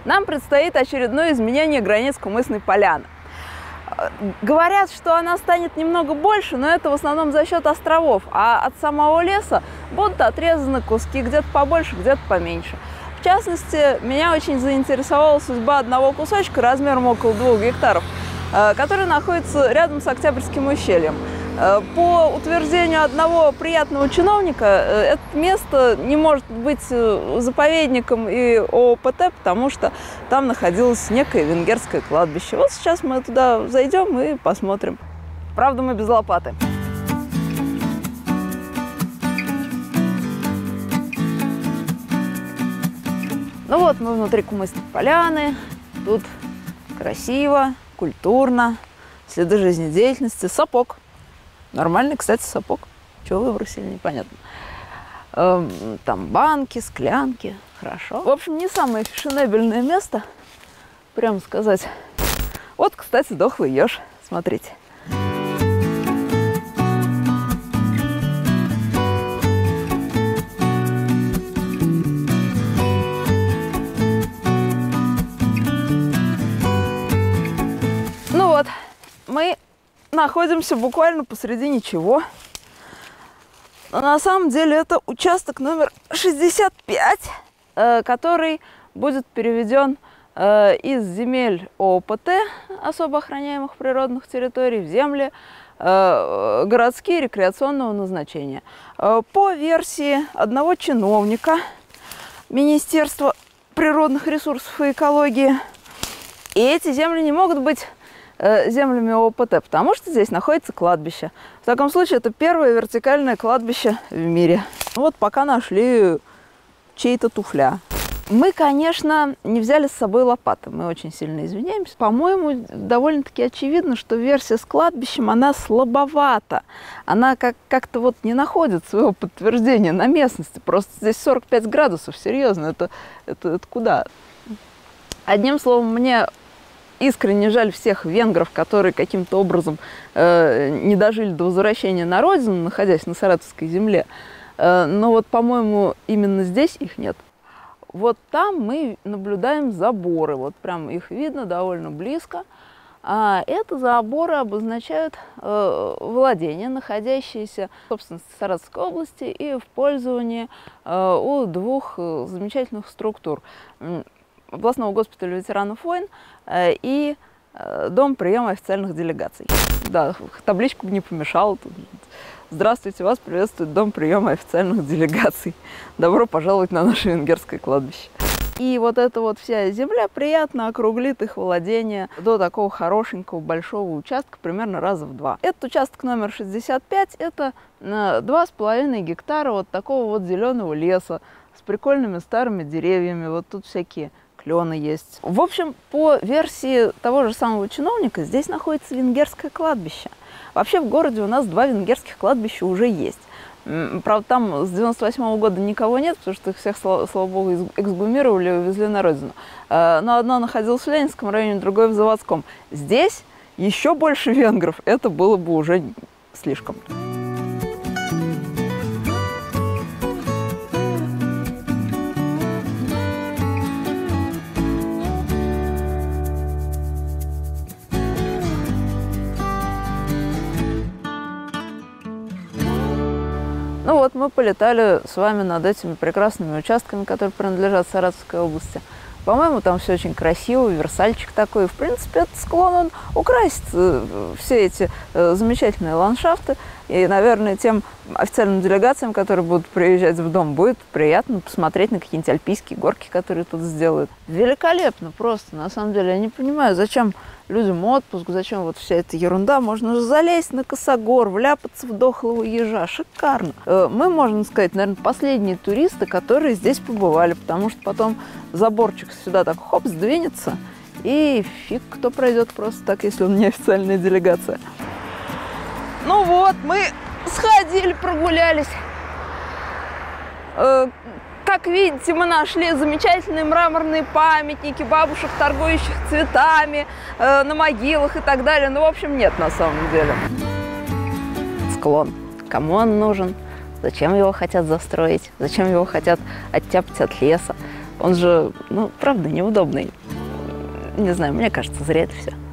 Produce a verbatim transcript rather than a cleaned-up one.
нам предстоит очередное изменение границ Кумысной поляны. Говорят, что она станет немного больше, но это в основном за счет островов, а от самого леса будут отрезаны куски, где-то побольше, где-то поменьше. В частности, меня очень заинтересовала судьба одного кусочка размером около двух гектаров, который находится рядом с Октябрьским ущельем. По утверждению одного приятного чиновника, это место не может быть заповедником и ООПТ, потому что там находилось некое венгерское кладбище. Вот сейчас мы туда зайдем и посмотрим. Правда, мы без лопаты. Ну вот, мы внутри Кумысной поляны. Тут красиво, культурно, следы жизнедеятельности, сапог. Нормальный, кстати, сапог. Чего выбросили, непонятно. Эм, там банки, склянки. Хорошо. В общем, не самое фешенебельное место, прямо сказать. Вот, кстати, дохлый еж. Смотрите. Ну вот, мы находимся буквально посреди ничего. Но на самом деле это участок номер шестьдесят пять, э, который будет переведен э, из земель ООПТ, особо охраняемых природных территорий, в земли э, городские рекреационного назначения. Э, по версии одного чиновника Министерства природных ресурсов и экологии, и эти земли не могут быть землями ООПТ, потому что здесь находится кладбище. В таком случае это первое вертикальное кладбище в мире. Вот пока нашли чей-то туфля. Мы, конечно, не взяли с собой лопаты. Мы очень сильно извиняемся. По-моему, довольно-таки очевидно, что версия с кладбищем, она слабовата. Она как- как-то вот не находит своего подтверждения на местности. Просто здесь сорок пять градусов, серьезно. Это, это, это куда? Одним словом, мне искренне жаль всех венгров, которые каким-то образом э, не дожили до возвращения на родину, находясь на Саратовской земле. Э, но вот, по-моему, именно здесь их нет. Вот там мы наблюдаем заборы. Вот прям их видно довольно близко. А это заборы обозначают э, владения, находящиеся в собственности Саратовской области и в пользовании э, у двух э, замечательных структур. Областного госпиталя ветеранов войн э, и э, Дом приема официальных делегаций. Да, табличку бы не помешало. Здравствуйте, вас приветствует Дом приема официальных делегаций. Добро пожаловать на наше венгерское кладбище. И вот эта вот вся земля приятно округлит их владение до такого хорошенького большого участка, примерно раза в два. Этот участок номер шестьдесят пять, это два с половиной гектара вот такого вот зеленого леса с прикольными старыми деревьями. Вот тут всякие клены есть. В общем, по версии того же самого чиновника, здесь находится венгерское кладбище. Вообще в городе у нас два венгерских кладбища уже есть. Правда, там с девяносто восьмого года никого нет, потому что их всех, слава, слава богу, эксгумировали и увезли на родину. Но одно находилось в Ленинском районе, другое в Заводском. Здесь еще больше венгров. Это было бы уже слишком. Ну вот, мы полетали с вами над этими прекрасными участками, которые принадлежат Саратовской области. По-моему, там все очень красиво, версальчик такой. В принципе, этот склон, он украсит все эти замечательные ландшафты. И, наверное, тем официальным делегациям, которые будут приезжать в дом, будет приятно посмотреть на какие-нибудь альпийские горки, которые тут сделают. Великолепно просто. На самом деле, я не понимаю, зачем людям отпуск, зачем вот вся эта ерунда. Можно же залезть на косогор, вляпаться в дохлого ежа. Шикарно. Мы, можно сказать, наверное, последние туристы, которые здесь побывали, потому что потом заборчик сюда так хоп, сдвинется, и фиг кто пройдет просто так, если он не официальная делегация. Ну вот, мы сходили, прогулялись. Как видите, мы нашли замечательные мраморные памятники бабушек, торгующих цветами, на могилах и так далее. Ну, в общем, нет на самом деле. Склон. Кому он нужен? Зачем его хотят застроить? Зачем его хотят оттяпать от леса? Он же, ну, правда, неудобный. Не знаю, мне кажется, зря это все.